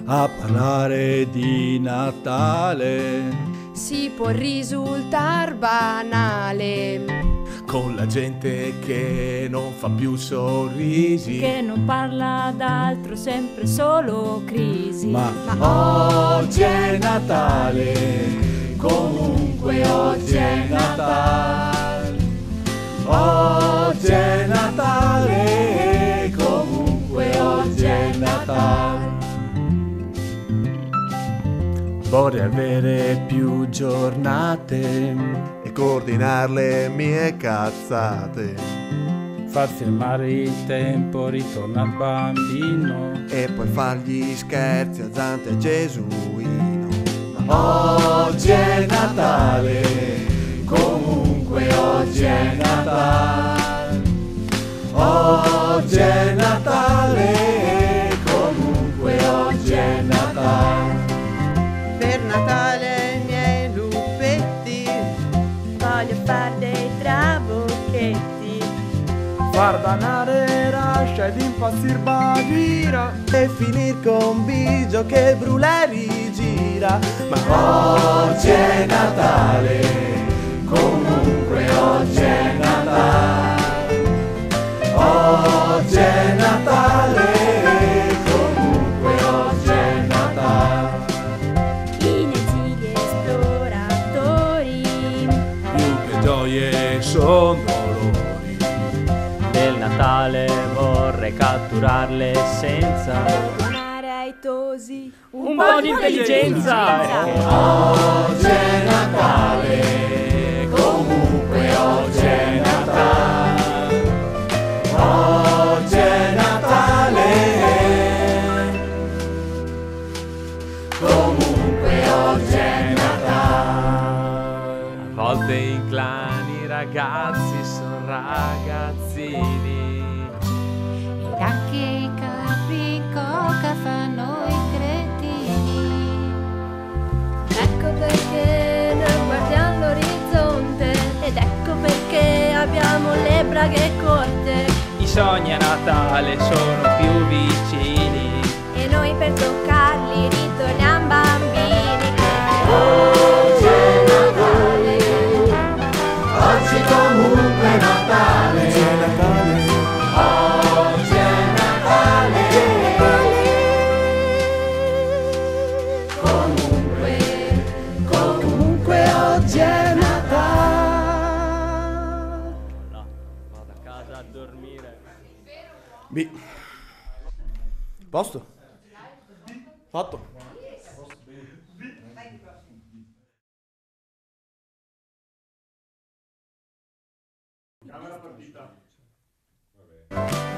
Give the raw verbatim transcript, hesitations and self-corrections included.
a parlare di Natale. Si può risultar banale, con la gente che non fa più sorrisi, che non parla d'altro, sempre solo crisi. Ma, Ma oggi è Natale, comunque oggi è Natale. Oggi è Natale, comunque oggi è Natale. vorrei avere più giornate e coordinar le mie cazzate, far fermare il tempo, ritorna al bambino e poi fargli scherzi a Zante e Gesuino. Oggi è Natale, comunque oggi è Natale. Oggi è Natale, comunque oggi è Natale. Per Natale i miei lupetti voglio far dei trabocchetti, far danare rascia ed impazzir Bagira e finir con Bigio che brula e rigira. Ma oggi è Natale, comunque oggi è Natale. Oggi è Natale, comunque oggi è Natale. inutili esploratori, più che gioie son dolori. Del Natale vorrei catturar l'essenza, donare ai tosi un po' di intelligenza. Oggi è Natale, comunque oggi è Natale. Oggi è Natale, comunque oggi è Natale. A volte in clan i ragazzi son ragazzini, ed anche i capi in coca fanno i cretini. ecco perché noi guardiamo l'orizzonte, ed ecco perché abbiamo le braghe corte, i sogni a Natale sono più vicini. e noi per toccarli ritorniamo bambini. Oggi è Natale, oggi comunque è Natale. Oggi è Natale, oggi è Natale. Comunque, comunque oggi è Natale. No, vado a casa a dormire. B. Posto? Fatto? Camera partita. Vabbè.